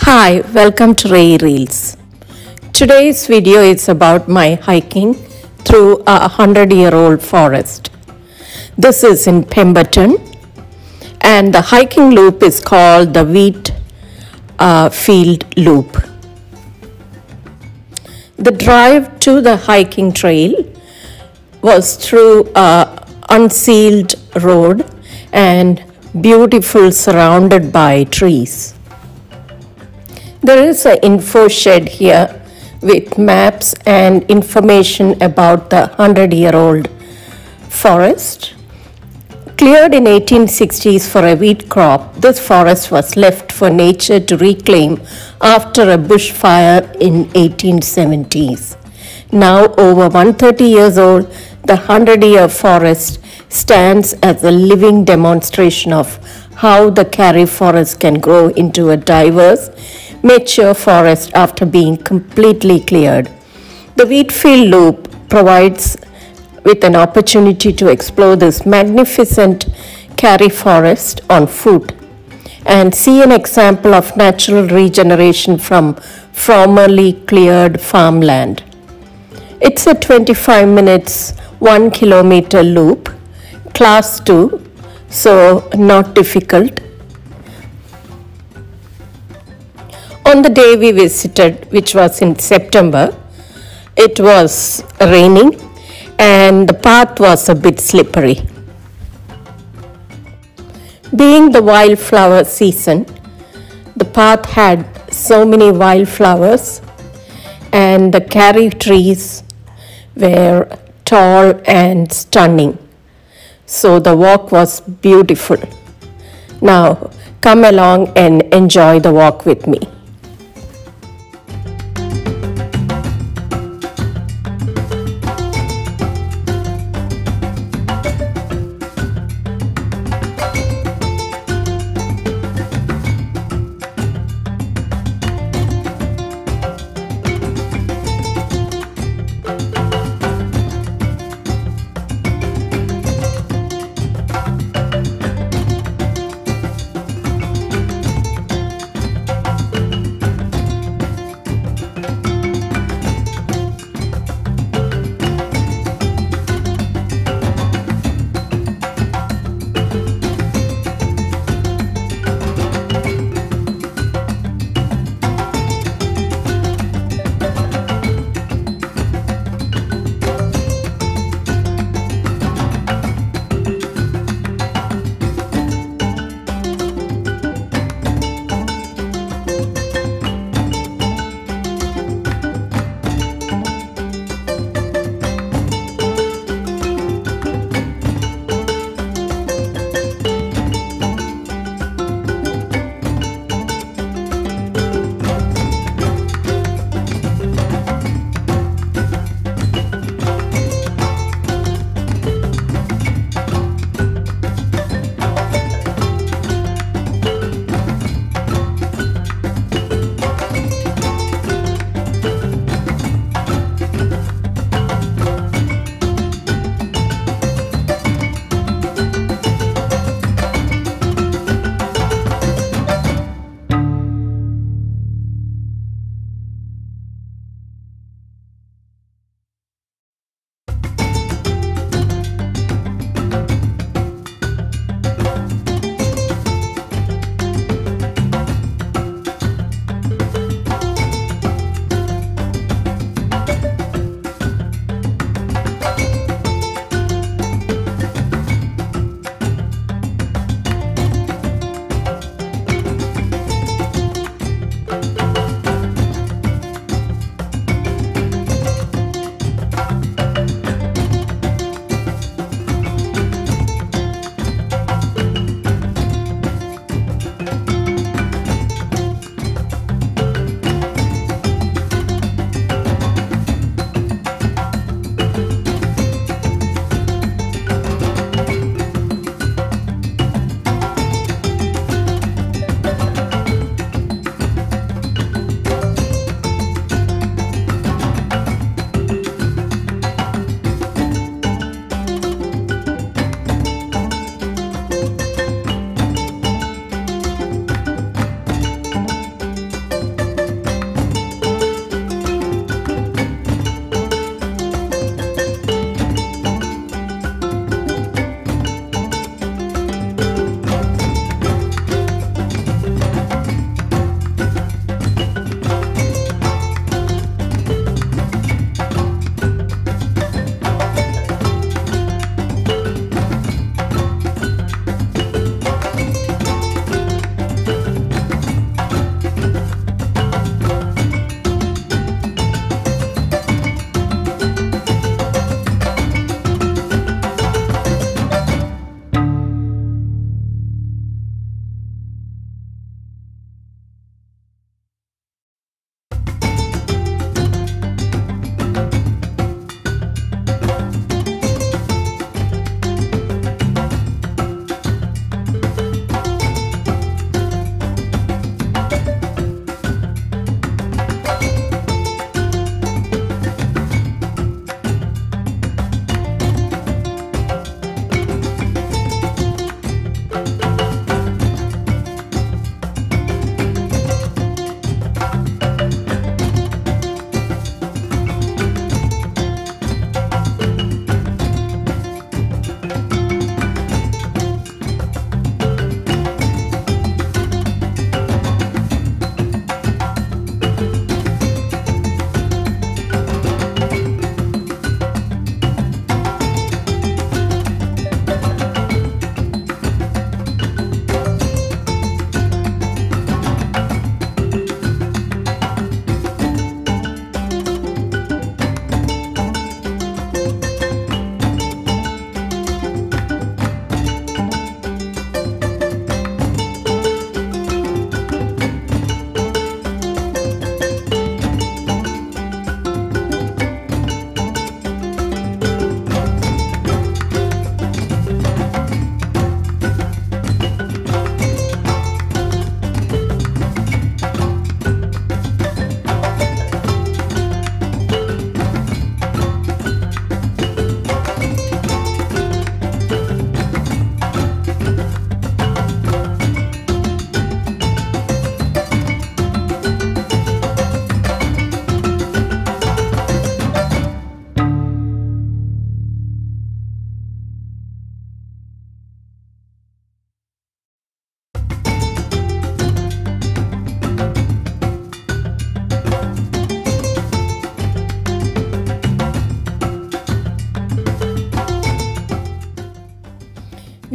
Hi, welcome to Ray Reels. Today's video is about my hiking through a 100-year-old forest. This is in Pemberton, and the hiking loop is called the Wheat Field Loop. The drive to the hiking trail was through an unsealed road and beautiful, surrounded by trees. There is an info shed here with maps and information about the 100-year-old forest. Cleared in 1860s for a wheat crop, this forest was left for nature to reclaim after a bushfire in 1870s. Now over 130 years old, the 100-year forest stands as a living demonstration of how the Karri forest can grow into a diverse, mature forest after being completely cleared. The Wheatfield Loop provides with an opportunity to explore this magnificent Karri forest on foot and see an example of natural regeneration from formerly cleared farmland. It's a 25 minutes, 1 kilometer loop, class 2, so not difficult. On the day we visited, which was in September, it was raining and the path was a bit slippery. Being the wildflower season, the path had so many wildflowers and the Karri trees were tall and stunning. So the walk was beautiful. Now come along and enjoy the walk with me.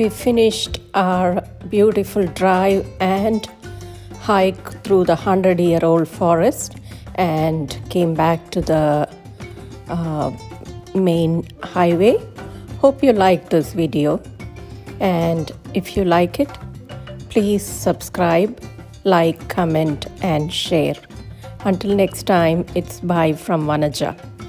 We finished our beautiful drive and hike through the 100-year-old forest and came back to the main highway. Hope you liked this video, and if you like it, please subscribe, like, comment and share. Until next time, it's bye from Vanaja.